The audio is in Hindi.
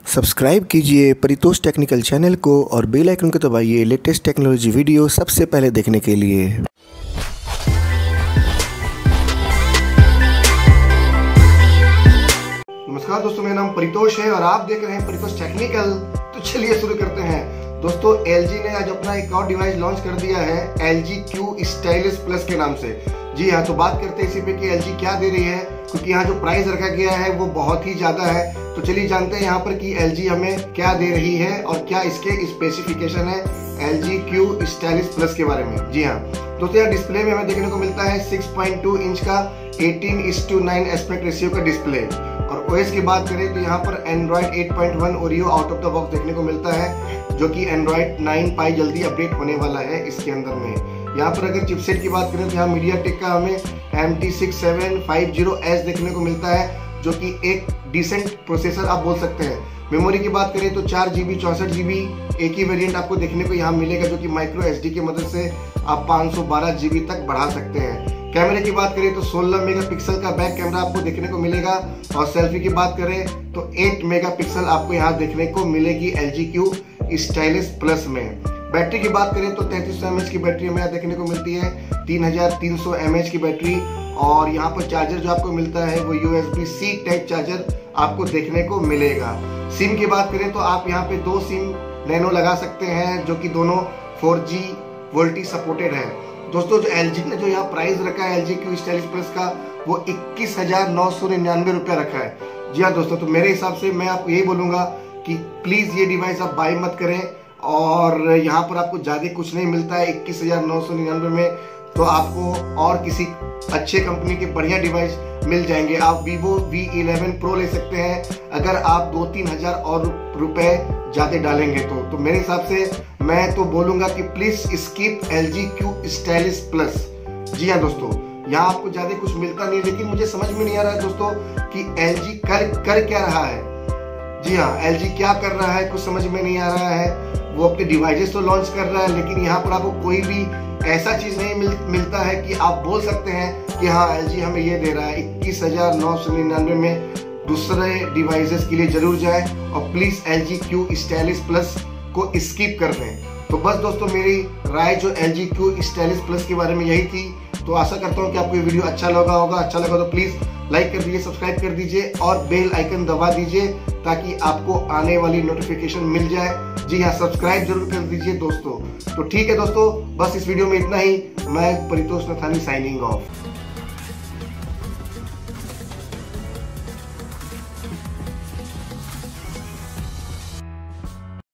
सब्सक्राइब कीजिए परितोष टेक्निकल चैनल को और बेल आइकन को दबाइए लेटेस्ट टेक्नोलॉजी वीडियो सबसे पहले देखने के लिए। नमस्कार दोस्तों, मेरा नाम परितोष है और आप देख रहे हैं परितोष टेक्निकल। तो चलिए शुरू करते हैं। दोस्तों, LG ने आज अपना एक और डिवाइस लॉन्च कर दिया है LG Q स्टाइलिश प्लस के नाम से। जी हाँ, तो बात करते हैं इसी पे कि LG क्या दे रही है, क्योंकि यहाँ जो प्राइस रखा गया है वो बहुत ही ज्यादा है। तो चलिए जानते हैं यहाँ पर कि LG हमें क्या दे रही है और क्या इसके स्पेसिफिकेशन है LG Q स्टाइलिश प्लस के बारे में। जी हाँ दोस्तों, यहाँ डिस्प्ले में हमें देखने को मिलता है 6.2 इंच का 18:9 एस्पेक्ट रेशियो का डिस्प्ले। और OS की बात करें तो यहाँ पर Android 8.1 Oreo out of the box देखने को मिलता है, जो कि Android 9 Pie जल्दी अपडेट होने वाला है इसके अंदर में। यहाँ पर अगर चिपसेट की बात करें तो यहाँ MediaTek का हमें MT6750S देखने को मिलता है, जो कि एक डिसेंट प्रोसेसर आप बोल सकते हैं। मेमोरी की बात करें तो 4GB 64GB एक ही वेरिएंट आपको देखने को यहाँ मिलेगा, जो कि माइक्रो SD की मदद से आप 512GB तक बढ़ा सकते हैं। कैमरे की बात करें तो 16 मेगापिक्सल का बैक कैमरा आपको देखने को मिलेगा और सेल्फी की बात करें तो 8 मेगापिक्सल आपको यहाँ देखने को मिलेगी LG Q स्टाइलिश प्लस में। बैटरी की बात करें तो 3300 mAh की बैटरी हमें यहाँ देखने को मिलती है, 3300 mAh की बैटरी। और यहाँ पर चार्जर जो आपको मिलता है वो USB-C टाइप चार्जर आपको देखने को मिलेगा। सिम की बात करें तो आप यहाँ पे 2 सिम नैनो लगा सकते हैं, जो कि दोनों 4G वोल्टी सपोर्टेड है। दोस्तों, जो LG ने जो यहाँ प्राइस रखा है LG Q स्टाइलिश प्लस का, वो 21,999 रुपया रखा है। जी हाँ दोस्तों, तो मेरे हिसाब से मैं आपको यही बोलूंगा कि प्लीज ये डिवाइस आप बाय मत करें। और यहाँ पर आपको ज्यादा कुछ नहीं मिलता है 21,999 में, तो आपको और किसी अच्छे कंपनी के बढ़िया डिवाइस मिल जाएंगे। आप Vivo V11 Pro ले सकते हैं अगर आप 2-3 हजार और रुपए ज्यादा डालेंगे तो मेरे हिसाब से मैं तो बोलूंगा कि please skip LG Q stylish plus. जी हाँ दोस्तों, यहाँ आपको ज्यादा कुछ मिलता नहीं, लेकिन मुझे समझ में नहीं आ रहा है दोस्तों कि LG कर क्या रहा है। जी हाँ, LG क्या कर रहा है कुछ समझ में नहीं आ रहा है। वो अपने डिवाइसेस तो लॉन्च कर रहा है, लेकिन यहाँ पर आपको कोई भी ऐसा चीज नहीं मिलता है कि आप बोल सकते हैं कि हाँ LG हमें ये दे रहा है। 21,999 में दूसरे डिवाइसेस के लिए जरूर जाए और please LG Q stylish plus को स्किप कर दें। तो बस दोस्तों, मेरी राय जो LG Q स्टाइलिश प्लस के बारे में यही थी। तो आशा करता हूँ कि आपको ये वीडियो अच्छा लगा होगा। अच्छा लगा तो प्लीज लाइक कर दीजिए, सब्सक्राइब कर दीजिए और बेल आइकन दबा दीजिए, ताकि आपको आने वाली नोटिफिकेशन मिल जाए। जी हाँ, सब्सक्राइब जरूर कर दीजिए दोस्तों। तो ठीक है दोस्तों, बस इस वीडियो में इतना ही। मैं परितोष नथानी साइनिंग ऑफ।